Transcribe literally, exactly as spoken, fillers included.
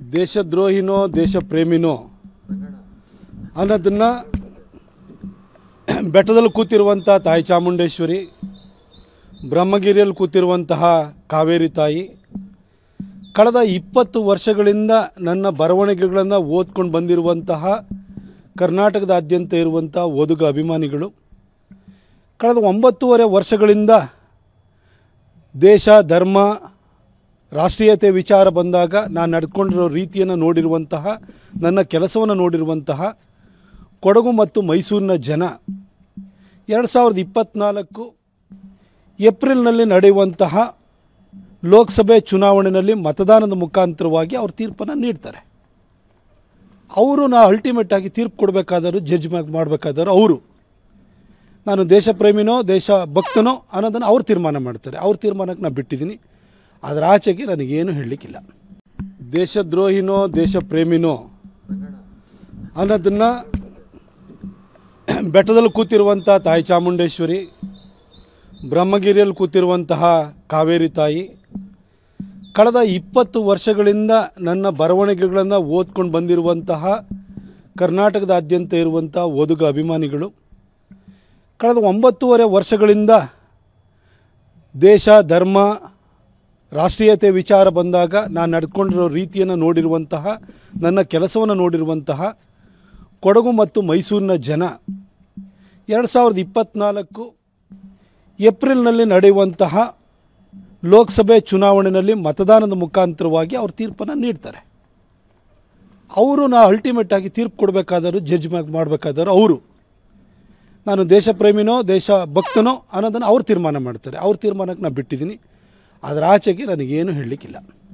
ದೇಶದ್ರೋಹಿನೋ ದೇಶ ಪ್ರೇಮಿನೋ ಅನ್ನೋದನ್ನು ಬೆಟ್ಟದಲ್ಲಿ ಕೂತಿರುವಂಥ ತಾಯಿ ಚಾಮುಂಡೇಶ್ವರಿ, ಬ್ರಹ್ಮಗಿರಿಯಲ್ಲಿ ಕೂತಿರುವಂತಹ ಕಾವೇರಿ ತಾಯಿ ಕಳೆದ ಇಪ್ಪತ್ತು ವರ್ಷಗಳಿಂದ ನನ್ನ ಬರವಣಿಗೆಗಳನ್ನು ಓದ್ಕೊಂಡು ಬಂದಿರುವಂತಹ ಕರ್ನಾಟಕದಾದ್ಯಂತ ಇರುವಂಥ ಓದುಗ ಅಭಿಮಾನಿಗಳು ಕಳೆದ ಒಂಬತ್ತೂವರೆ ವರ್ಷಗಳಿಂದ ದೇಶ ಧರ್ಮ ರಾಷ್ಟ್ರೀಯತೆ ವಿಚಾರ ಬಂದಾಗ ನಾನು ನಡ್ಕೊಂಡಿರೋ ರೀತಿಯನ್ನು ನೋಡಿರುವಂತಹ, ನನ್ನ ಕೆಲಸವನ್ನು ನೋಡಿರುವಂತಹ ಕೊಡಗು ಮತ್ತು ಮೈಸೂರಿನ ಜನ ಎರಡು ಸಾವಿರದ ಇಪ್ಪತ್ತ್ನಾಲ್ಕು ಏಪ್ರಿಲ್ನಲ್ಲಿ ನಡೆಯುವಂತಹ ಲೋಕಸಭೆ ಚುನಾವಣೆಯಲ್ಲಿ ಮತದಾನದ ಮುಖಾಂತರವಾಗಿ ಅವ್ರ ತೀರ್ಪನ್ನು ನೀಡ್ತಾರೆ. ಅವರು ನಾ ಅಲ್ಟಿಮೇಟಾಗಿ ತೀರ್ಪು ಕೊಡಬೇಕಾದರೂ, ಜಡ್ಜ್ ಮಾಡಬೇಕಾದರೂ ಅವರು, ನಾನು ದೇಶ ಪ್ರೇಮಿನೋ ದೇಶ ಭಕ್ತನೋ ಅನ್ನೋದನ್ನು ಅವ್ರು ತೀರ್ಮಾನ ಮಾಡ್ತಾರೆ. ಅವ್ರ ತೀರ್ಮಾನಕ್ಕೆ ನಾನು ಬಿಟ್ಟಿದ್ದೀನಿ. ಅದರ ಆಚೆಗೆ ನನಗೇನು ಹೇಳಲಿಕ್ಕಿಲ್ಲ. ದೇಶದ್ರೋಹಿನೋ ದೇಶ ಪ್ರೇಮಿನೋ ಅನ್ನೋದನ್ನು ಬೆಟ್ಟದಲ್ಲಿ ಕೂತಿರುವಂಥ ತಾಯಿ ಚಾಮುಂಡೇಶ್ವರಿ, ಬ್ರಹ್ಮಗಿರಿಯಲ್ಲಿ ಕೂತಿರುವಂತಹ ಕಾವೇರಿ ತಾಯಿ ಕಳೆದ ಇಪ್ಪತ್ತು ವರ್ಷಗಳಿಂದ ನನ್ನ ಬರವಣಿಗೆಗಳನ್ನು ಓದ್ಕೊಂಡು ಬಂದಿರುವಂತಹ ಕರ್ನಾಟಕದಾದ್ಯಂತ ಇರುವಂಥ ಓದುಗ ಅಭಿಮಾನಿಗಳು ಕಳೆದ ಒಂಬತ್ತೂವರೆ ವರ್ಷಗಳಿಂದ ದೇಶ ಧರ್ಮ ರಾಷ್ಟ್ರೀಯತೆ ವಿಚಾರ ಬಂದಾಗ ನಾನು ನಡ್ಕೊಂಡಿರೋ ರೀತಿಯನ್ನು ನೋಡಿರುವಂತಹ, ನನ್ನ ಕೆಲಸವನ್ನು ನೋಡಿರುವಂತಹ ಕೊಡಗು ಮತ್ತು ಮೈಸೂರಿನ ಜನ ಎರಡು ಸಾವಿರದ ಇಪ್ಪತ್ತ್ನಾಲ್ಕು ಏಪ್ರಿಲ್ನಲ್ಲಿ ನಡೆಯುವಂತಹ ಲೋಕಸಭೆ ಚುನಾವಣೆಯಲ್ಲಿ ಮತದಾನದ ಮುಖಾಂತರವಾಗಿ ಅವ್ರ ತೀರ್ಪನ್ನು ನೀಡ್ತಾರೆ. ಅವರು ನಾ ಅಲ್ಟಿಮೇಟಾಗಿ ತೀರ್ಪು ಕೊಡಬೇಕಾದರೂ, ಜಡ್ಜ್ ಮಾಡಬೇಕಾದರೂ ಅವರು, ನಾನು ದೇಶ ಪ್ರೇಮಿನೋ ದೇಶ ಭಕ್ತನೋ ಅನ್ನೋದನ್ನು ಅವ್ರು ತೀರ್ಮಾನ ಮಾಡ್ತಾರೆ. ಅವ್ರ ತೀರ್ಮಾನಕ್ಕೆ ನಾನು ಬಿಟ್ಟಿದ್ದೀನಿ. ಅದರ ಆಚೆಗೆ ನನಗೇನು ಹೇಳಲಿಕ್ಕಿಲ್ಲ.